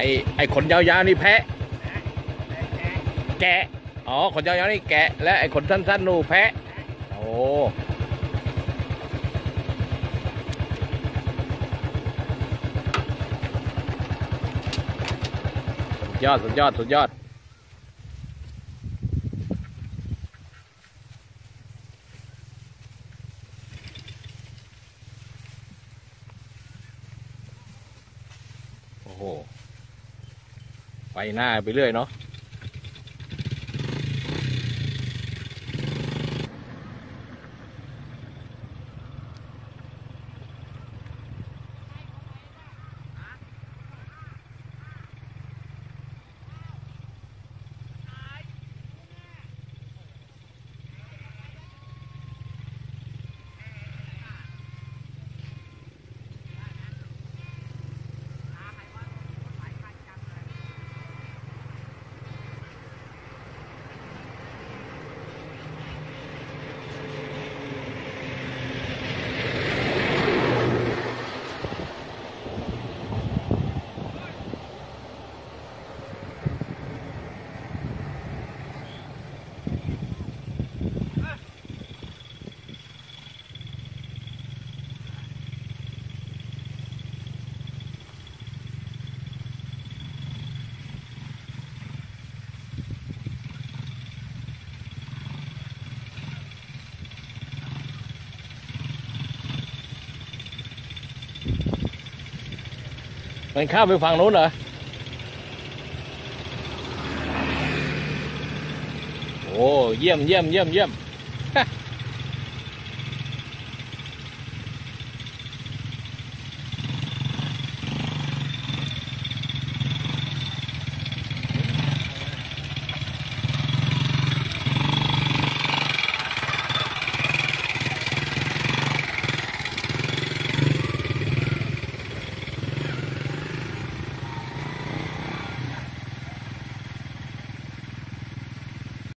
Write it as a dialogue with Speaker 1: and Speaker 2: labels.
Speaker 1: ไอขนยาวๆนี่แพะแกะอ๋อขนยาวๆนี่แกะและไอขนสั้นๆนู่แพะโอ้สุดยอดโอ้โหไปหน้าไปเรื่อยเนาะมันข้ามไปฝั่งนู้นเหรอโอ้เยี่ยม